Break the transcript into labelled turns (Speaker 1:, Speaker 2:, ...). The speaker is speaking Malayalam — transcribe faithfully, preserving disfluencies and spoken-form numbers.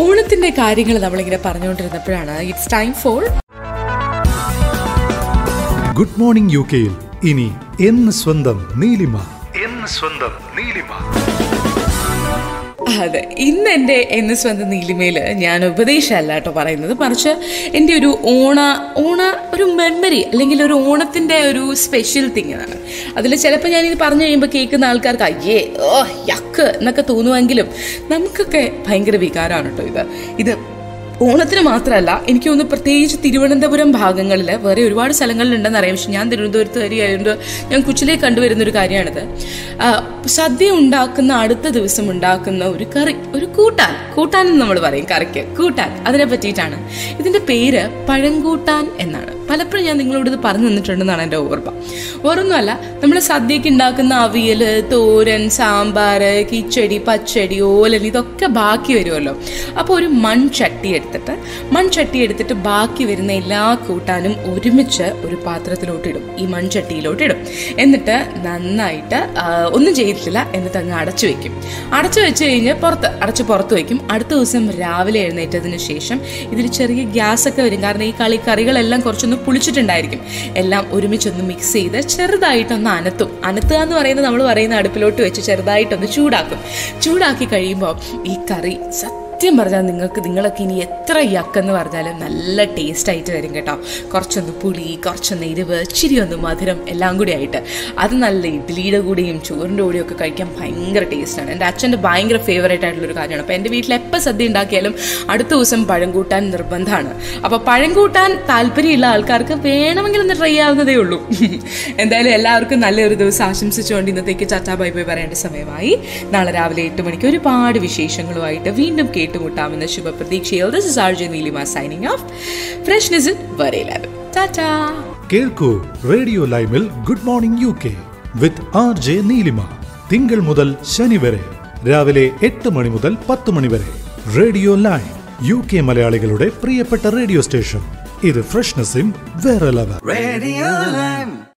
Speaker 1: ഓണത്തിന്റെ കാര്യങ്ങൾ നമ്മളിങ്ങനെ പറഞ്ഞുകൊണ്ടിരുന്നപ്പോഴാണ് it's time for
Speaker 2: good morning യു കെയിൽ ഇനി എന്ന് സ്വന്തം നീലിമ എന്ന് സ്വന്തം നീലിമ.
Speaker 1: അതെ, ഇന്ന് എൻ്റെ എന്ന് സ്വന്തം നീലിമയില് ഞാൻ ഉപദേശമല്ല കേട്ടോ പറയുന്നത്, മറിച്ച് എൻ്റെ ഒരു ഓണ ഓണ ഒരു മെമ്മറി അല്ലെങ്കിൽ ഒരു ഓണത്തിൻ്റെ ഒരു സ്പെഷ്യൽ തിങ് ആണ്. അതിൽ ചിലപ്പോൾ ഞാനിത് പറഞ്ഞു കഴിയുമ്പോൾ കേൾക്കുന്ന ആൾക്കാർക്ക് അയ്യേ ഓ യക്ക് എന്നൊക്കെ തോന്നുമെങ്കിലും നമുക്കൊക്കെ ഭയങ്കര വികാരമാണ് കേട്ടോ ഇത് ഇത് ഓണത്തിന് മാത്രമല്ല, എനിക്ക് തോന്നുന്നു പ്രത്യേകിച്ച് തിരുവനന്തപുരം ഭാഗങ്ങളിൽ, വേറെ ഒരുപാട് സ്ഥലങ്ങളിലുണ്ടെന്ന് അറിയാം, പക്ഷെ ഞാൻ തിരുവനന്തപുരത്ത് വരികയായതുകൊണ്ട് ഞാൻ കൊച്ചിലേ കണ്ടുവരുന്നൊരു കാര്യമാണിത്. സദ്യ ഉണ്ടാക്കുന്ന അടുത്ത ദിവസം ഉണ്ടാക്കുന്ന ഒരു കറി, ഒരു കൂട്ടാൻ കൂട്ടാൻ എന്ന് നമ്മൾ പറയും, കറിക്ക് കൂട്ടാൻ, അതിനെ പറ്റിയിട്ടാണ്. ഇതിൻ്റെ പേര് പഴങ്കൂട്ടാൻ എന്നാണ്. പലപ്പോഴും ഞാൻ നിങ്ങളോട് ഇത് പറഞ്ഞു തന്നിട്ടുണ്ടെന്നാണ് എൻ്റെ ഓർമ്മ. വേറൊന്നുമല്ല, നമ്മൾ സദ്യക്ക് ഉണ്ടാക്കുന്ന അവിയൽ, തോരൻ, സാമ്പാർ, കിച്ചടി, പച്ചടി, ഓലൻ, ഇതൊക്കെ ബാക്കി വരുമല്ലോ. അപ്പോൾ ഒരു മൺചട്ടി എടുത്തിട്ട് മൺചട്ടി എടുത്തിട്ട് ബാക്കി വരുന്ന എല്ലാ കൂട്ടാനും ഒരുമിച്ച് ഒരു പാത്രത്തിലോട്ട് ഇടും, ഈ മൺചട്ടിയിലോട്ട് ഇടും. എന്നിട്ട് നന്നായിട്ട് ഒന്നും ചെയ്തിട്ടില്ല, എന്നിട്ട് അങ്ങ് അടച്ചു വെക്കും. അടച്ചു വെച്ച് കഴിഞ്ഞ് പുറത്ത് അടച്ച് പുറത്ത് വയ്ക്കും. അടുത്ത ദിവസം രാവിലെ എഴുന്നേറ്റതിന് ശേഷം ഇതിൽ ചെറിയ ഗ്യാസൊക്കെ വരും, കാരണം ഈ കളി കറികളെല്ലാം കുറച്ചൊന്ന് പുളിച്ചിട്ടുണ്ടായിരിക്കും. എല്ലാം ഒരുമിച്ചൊന്ന് മിക്സ് ചെയ്ത് ചെറുതായിട്ടൊന്ന് അനത്തും. അനത്തുക എന്ന് പറയുന്നത് നമ്മൾ പറയുന്ന അടുപ്പിലോട്ട് വെച്ച് ചെറുതായിട്ടൊന്ന് ചൂടാക്കും. ചൂടാക്കി കഴിയുമ്പോൾ ഈ കറി സത്യം പറഞ്ഞാൽ നിങ്ങൾക്ക് നിങ്ങളൊക്കെ ഇനി എത്ര യക്കെന്ന് പറഞ്ഞാലും നല്ല ടേസ്റ്റ് ആയിട്ട് വരും കേട്ടോ. കുറച്ചൊന്ന് പുളി, കുറച്ചൊന്ന് എരിവ്, ഇച്ചിരി ഒന്ന് മധുരം, എല്ലാം കൂടി ആയിട്ട് അത് നല്ല ഇഡ്ഡലിയുടെ കൂടെയും ചോറിൻ്റെ കൂടെയും ഒക്കെ കഴിക്കാൻ ഭയങ്കര ടേസ്റ്റാണ്. എൻ്റെ അച്ഛൻ്റെ ഭയങ്കര ഫേവറേറ്റ് ആയിട്ടുള്ളൊരു കാര്യമാണ്. അപ്പോൾ എൻ്റെ വീട്ടിൽ എപ്പോൾ സദ്യ ഉണ്ടാക്കിയാലും അടുത്ത ദിവസം പഴംകൂട്ടാൻ നിർബന്ധമാണ്. അപ്പോൾ പഴംകൂട്ടാൻ താല്പര്യമുള്ള ആൾക്കാർക്ക് വേണമെങ്കിൽ ഒന്ന് ട്രൈ ആവുന്നതേ ഉള്ളൂ. എന്തായാലും എല്ലാവർക്കും നല്ലൊരു ദിവസം ആശംസിച്ചുകൊണ്ട് ഇന്നത്തേക്ക് ടാറ്റാ ബൈ ബൈ പറയേണ്ട സമയമായി. നാളെ രാവിലെ എട്ട് മണിക്ക് ഒരുപാട് വിശേഷങ്ങളുമായിട്ട് വീണ്ടും കേട്ടുമുട്ടാമെന്ന ശുഭപ്രതീക്ഷയിൽ this is R J Neelima signing off. Freshness in വെരി ലെവൽ. ടാറ്റാ.
Speaker 2: കേൾക്കൂ റേഡിയോ ലൈമിൽ good morning U K with R J Neelima, തിങ്കൾ മുതൽ ശനി വരെ രാവിലെ എട്ട് മണി മുതൽ പത്ത് മണി വരെ. റേഡിയോ ലൈം, യു കെ മലയാളികളുടെ പ്രിയപ്പെട്ട റേഡിയോ സ്റ്റേഷൻ. ഇത് ഫ്രഷ്നെസ് ഇൻ വേറെ ലെവൽ.